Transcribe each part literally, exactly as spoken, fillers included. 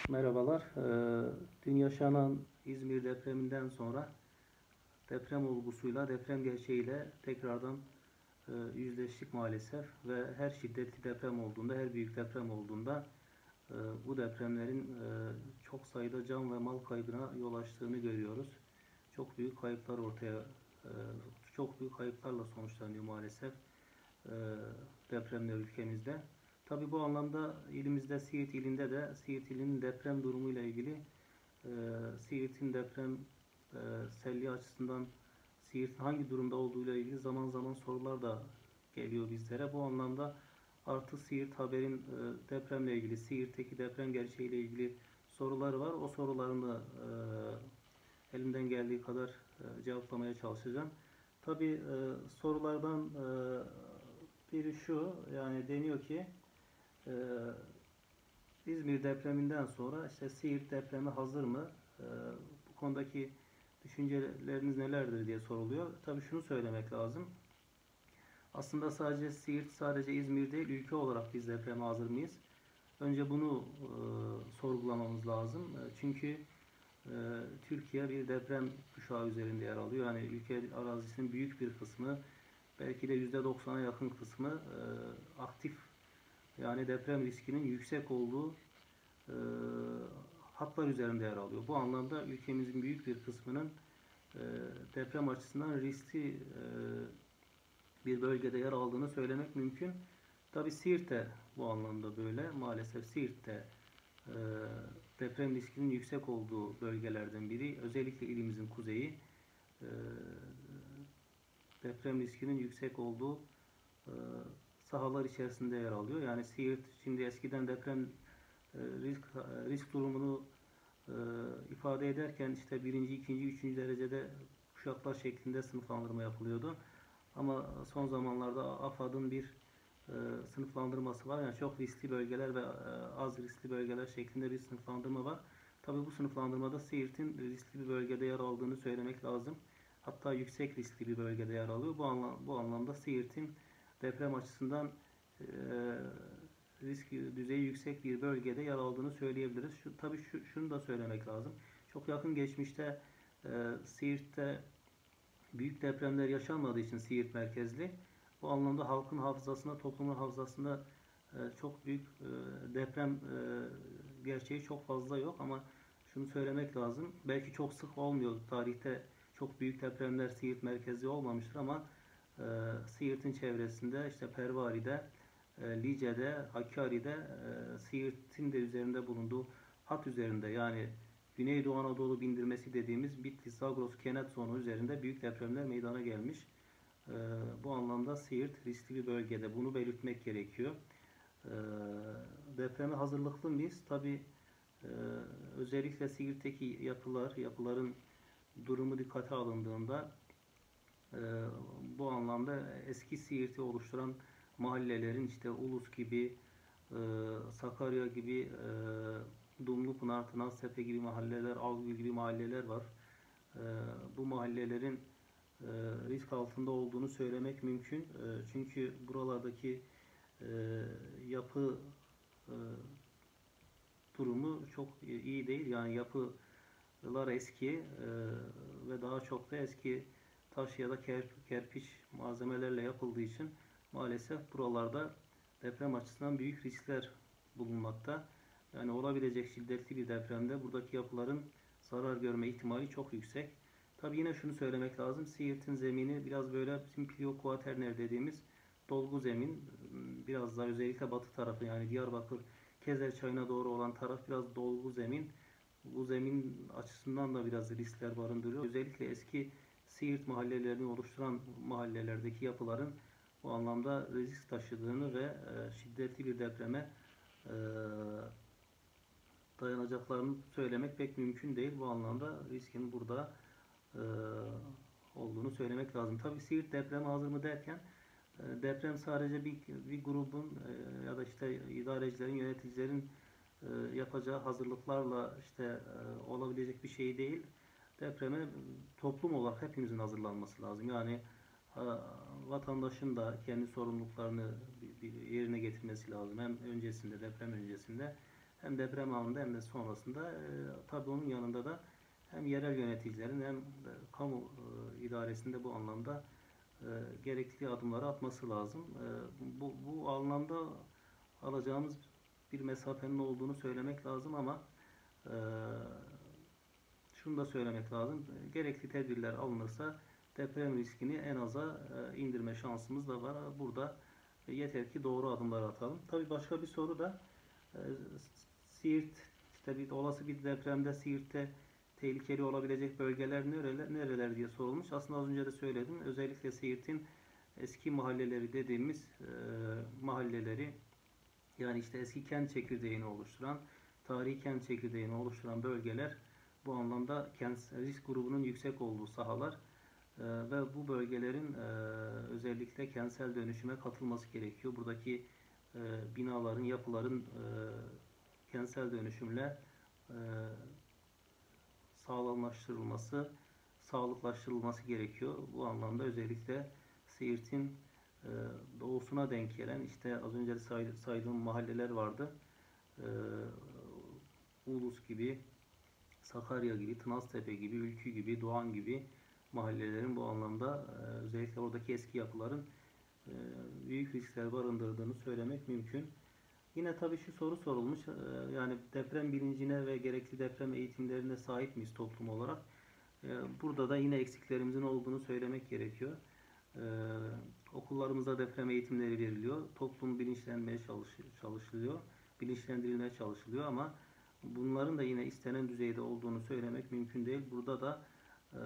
Merhabalar. Ee, Dün yaşanan İzmir depreminden sonra deprem olgusuyla, deprem gerçeğiyle tekrardan e, yüzleştik maalesef ve her şiddetli deprem olduğunda, her büyük deprem olduğunda e, bu depremlerin e, çok sayıda can ve mal kaybına yol açtığını görüyoruz. Çok büyük kayıplar ortaya, e, çok büyük kayıplarla sonuçlanıyor maalesef e, depremler ülkemizde. Tabii bu anlamda ilimizde Siirt ilinde de Siirt ilinin deprem durumuyla ilgili e, Siirt'in deprem e, selliği açısından Siirt'in hangi durumda olduğuyla ilgili zaman zaman sorular da geliyor bizlere. Bu anlamda Artı Siirt Haber'in e, depremle ilgili, Siirt'teki deprem gerçeğiyle ilgili soruları var. O sorularını e, elimden geldiği kadar e, cevaplamaya çalışacağım. Tabii e, sorulardan e, biri şu, yani deniyor ki e, İzmir depreminden sonra işte Siirt depremi hazır mı? E, bu konudaki düşünceleriniz nelerdir diye soruluyor. Tabii şunu söylemek lazım. Aslında sadece Siirt, sadece İzmir değil, ülke olarak biz depreme hazır mıyız? Önce bunu e, sorgulamamız lazım. E, çünkü e, Türkiye bir deprem kuşağı üzerinde yer alıyor. Yani ülke arazisinin büyük bir kısmı, belki de yüzde doksana yakın kısmı e, aktif, yani deprem riskinin yüksek olduğu e, hatlar üzerinde yer alıyor. Bu anlamda ülkemizin büyük bir kısmının e, deprem açısından riskli e, bir bölgede yer aldığını söylemek mümkün. Tabi Siirt'te bu anlamda böyle. Maalesef Siirt'te e, deprem riskinin yüksek olduğu bölgelerden biri. Özellikle ilimizin kuzeyi e, deprem riskinin yüksek olduğu e, sahalar içerisinde yer alıyor. Yani Siirt şimdi eskiden deprem e, risk e, risk durumunu e, ifade ederken işte birinci, ikinci, üçüncü derecede kuşaklar şeklinde sınıflandırma yapılıyordu. Ama son zamanlarda AFAD'ın bir e, sınıflandırması var. Yani çok riskli bölgeler ve e, az riskli bölgeler şeklinde bir sınıflandırma var. Tabii bu sınıflandırmada Siirt'in riskli bir bölgede yer aldığını söylemek lazım. Hatta yüksek riskli bir bölgede yer alıyor. Bu, anlam bu anlamda Siirt'in deprem açısından e, risk düzeyi yüksek bir bölgede yer aldığını söyleyebiliriz. Şu, tabii şu, şunu da söylemek lazım. Çok yakın geçmişte e, Siirt'te büyük depremler yaşanmadığı için Siirt merkezli, bu anlamda halkın hafızasında, toplumun hafızasında e, çok büyük e, deprem e, gerçeği çok fazla yok ama şunu söylemek lazım. Belki çok sık olmuyor. Tarihte çok büyük depremler Siirt merkezli olmamıştır ama e, Siirt'in çevresinde işte Pervari'de, e, Lice'de, Hakkari'de, e, Siirt'in de üzerinde bulunduğu hat üzerinde, yani Güneydoğu Anadolu bindirmesi dediğimiz Bitlis, Zagros, Kenet zonu üzerinde büyük depremler meydana gelmiş. Ee, bu anlamda Siirt riskli bir bölgede. Bunu belirtmek gerekiyor. Ee, Depreme hazırlıklı mıyız? Tabii e, özellikle Siirt'teki yapılar, yapıların durumu dikkate alındığında e, bu anlamda eski Siirt'i oluşturan mahallelerin işte Ulus gibi, e, Sakarya gibi, e, Dumlupınar, Tınaztepe gibi mahalleler, Avgül gibi mahalleler var. E, Bu mahallelerin e, risk altında olduğunu söylemek mümkün. E, çünkü buralardaki e, yapı e, durumu çok iyi değil. Yani yapılar eski e, ve daha çok da eski taş ya da kerpiç malzemelerle yapıldığı için maalesef buralarda deprem açısından büyük riskler bulunmakta. Yani olabilecek şiddetli bir depremde buradaki yapıların zarar görme ihtimali çok yüksek. Tabi yine şunu söylemek lazım. Siirt'in zemini biraz böyle bizim plio-kuaterner dediğimiz dolgu zemin. Biraz daha özellikle batı tarafı, yani Diyarbakır Kezer Çayı'na doğru olan taraf biraz dolgu zemin. Bu zemin açısından da biraz riskler barındırıyor. Özellikle eski Siirt mahallelerini oluşturan mahallelerdeki yapıların bu anlamda risk taşıdığını ve e, şiddetli bir depreme e, dayanacaklarını söylemek pek mümkün değil. Bu anlamda riskin burada e, olduğunu söylemek lazım. Tabii Siirt depreme hazır mı derken e, deprem sadece bir, bir grubun e, ya da işte idarecilerin, yöneticilerin e, yapacağı hazırlıklarla işte e, olabilecek bir şey değil. Depreme toplum olarak hepimizin hazırlanması lazım. Yani e, vatandaşın da kendi sorumluluklarını bir, bir yerine getirmesi lazım. Hem öncesinde, deprem öncesinde Hem deprem anında hem de sonrasında. E, tabii onun yanında da hem yerel yöneticilerin hem de kamu e, idaresinde bu anlamda e, gerekli adımları atması lazım. E, bu, bu anlamda alacağımız bir mesafenin olduğunu söylemek lazım ama e, şunu da söylemek lazım. Gerekli tedbirler alınırsa deprem riskini en aza e, indirme şansımız da var. Burada e, yeter ki doğru adımlar atalım. Tabii başka bir soru da e, Siirt, işte bir olası bir depremde Siirt'te tehlikeli olabilecek bölgeler nereler, nereler diye sorulmuş. Aslında az önce de söyledim. Özellikle Siirt'in eski mahalleleri dediğimiz e, mahalleleri, yani işte eski kent çekirdeğini oluşturan, tarihi kent çekirdeğini oluşturan bölgeler bu anlamda risk grubunun yüksek olduğu sahalar e, ve bu bölgelerin e, özellikle kentsel dönüşüme katılması gerekiyor. Buradaki e, binaların, yapıların e, kentsel dönüşümle e, sağlamlaştırılması, sağlıklaştırılması gerekiyor. Bu anlamda özellikle Siirt'in e, doğusuna denk gelen, işte az önce saydığım mahalleler vardı. E, Ulus gibi, Sakarya gibi, Tınaztepe gibi, Ülkü gibi, Doğan gibi mahallelerin bu anlamda e, özellikle oradaki eski yapıların e, büyük riskler barındırdığını söylemek mümkün. Yine tabii şu soru sorulmuş, e, yani deprem bilincine ve gerekli deprem eğitimlerine sahip miyiz toplum olarak? E, burada da yine eksiklerimizin olduğunu söylemek gerekiyor. E, okullarımızda deprem eğitimleri veriliyor. Toplum bilinçlenmeye çalışılıyor, bilinçlendirilmeye çalışılıyor ama bunların da yine istenen düzeyde olduğunu söylemek mümkün değil. Burada da e,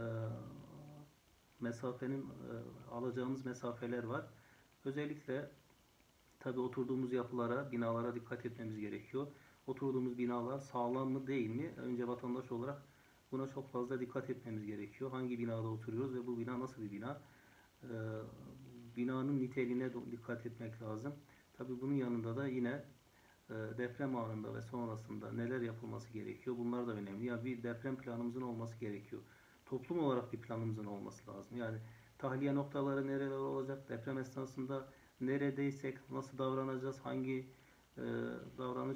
mesafenin e, alacağımız mesafeler var. Özellikle tabii oturduğumuz yapılara, binalara dikkat etmemiz gerekiyor. Oturduğumuz binalar sağlam mı değil mi? Önce vatandaş olarak buna çok fazla dikkat etmemiz gerekiyor. Hangi binada oturuyoruz ve bu bina nasıl bir bina? Ee, binanın niteliğine dikkat etmek lazım. Tabii bunun yanında da yine e, deprem anında ve sonrasında neler yapılması gerekiyor? Bunlar da önemli. Yani bir deprem planımızın olması gerekiyor. Toplum olarak bir planımızın olması lazım. Yani tahliye noktaları nereler olacak? Deprem esnasında neredeysek nasıl davranacağız? Hangi e, davranış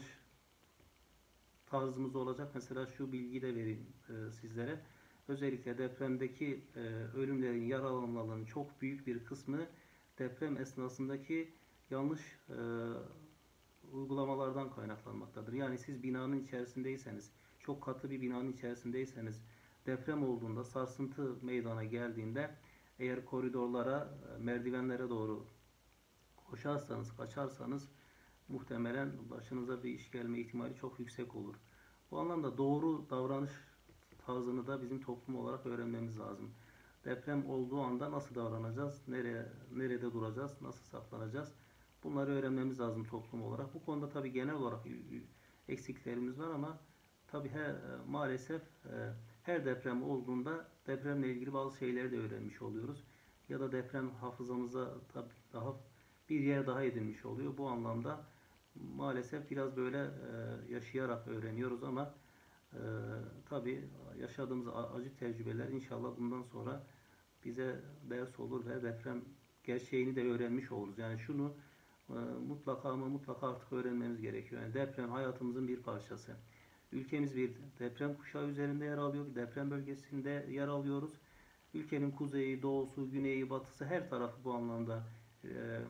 tarzımız olacak? Mesela şu bilgiyi de vereyim e, sizlere. Özellikle depremdeki e, ölümlerin, yaralanmaların çok büyük bir kısmı deprem esnasındaki yanlış e, uygulamalardan kaynaklanmaktadır. Yani siz binanın içerisindeyseniz, çok katlı bir binanın içerisindeyseniz, deprem olduğunda, sarsıntı meydana geldiğinde eğer koridorlara, merdivenlere doğru koşarsanız, kaçarsanız muhtemelen başınıza bir iş gelme ihtimali çok yüksek olur. Bu anlamda doğru davranış tarzını da bizim toplum olarak öğrenmemiz lazım. Deprem olduğu anda nasıl davranacağız, nereye, nerede duracağız, nasıl saklanacağız? Bunları öğrenmemiz lazım toplum olarak. Bu konuda tabii genel olarak eksiklerimiz var ama tabii her, maalesef her deprem olduğunda depremle ilgili bazı şeyleri de öğrenmiş oluyoruz. Ya da deprem hafızamıza tabii daha bir yer daha edinmiş oluyor. Bu anlamda maalesef biraz böyle yaşayarak öğreniyoruz ama e, tabii yaşadığımız acı tecrübeler inşallah bundan sonra bize ders olur ve deprem gerçeğini de öğrenmiş oluruz. Yani şunu e, mutlaka ama mutlaka artık öğrenmemiz gerekiyor. Yani deprem hayatımızın bir parçası. Ülkemiz bir deprem kuşağı üzerinde yer alıyor. Bir deprem bölgesinde yer alıyoruz. Ülkenin kuzeyi, doğusu, güneyi, batısı her tarafı bu anlamda e,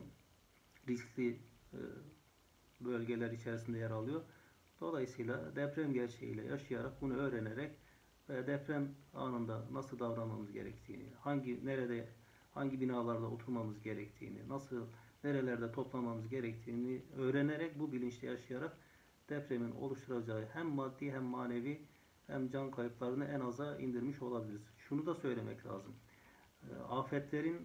riskli e, bölgeler içerisinde yer alıyor. Dolayısıyla deprem gerçeğiyle yaşayarak, bunu öğrenerek ve deprem anında nasıl davranmamız gerektiğini, hangi nerede, hangi binalarda oturmamız gerektiğini, nasıl nerelerde toplamamız gerektiğini öğrenerek, bu bilinçle yaşayarak depremin oluşturacağı hem maddi hem manevi hem can kayıplarını en aza indirmiş olabiliriz. Şunu da söylemek lazım. Afetlerin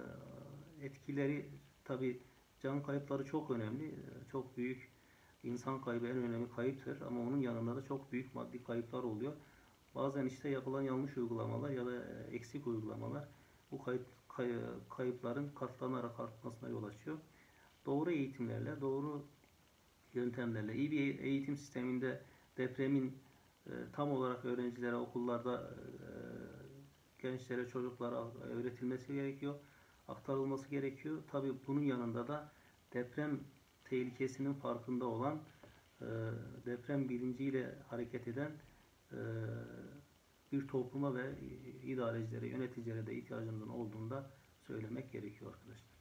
etkileri, tabi can kayıpları çok önemli. Çok büyük insan kaybı en önemli kayıptır ama onun yanında da çok büyük maddi kayıplar oluyor. Bazen işte yapılan yanlış uygulamalar ya da eksik uygulamalar bu kayıp, kay, kayıpların katlanarak artmasına yol açıyor. Doğru eğitimlerle, doğru yöntemlerle, iyi bir eğitim sisteminde depremin e, tam olarak öğrencilere, okullarda, e, gençlere, çocuklara öğretilmesi gerekiyor, aktarılması gerekiyor. Tabii bunun yanında da deprem tehlikesinin farkında olan e, deprem bilinciyle hareket eden e, bir topluma ve idarecilere, yöneticilere de ihtiyacımızın olduğunu da söylemek gerekiyor arkadaşlar.